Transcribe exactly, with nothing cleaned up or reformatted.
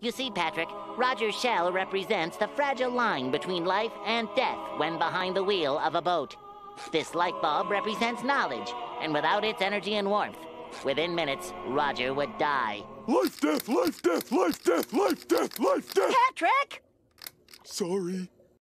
You see, Patrick, Roger's shell represents the fragile line between life and death when behind the wheel of a boat. This light bulb represents knowledge, and without its energy and warmth, within minutes, Roger would die. Life, death, life, death, life, death, life, death, life, death! Patrick! Sorry.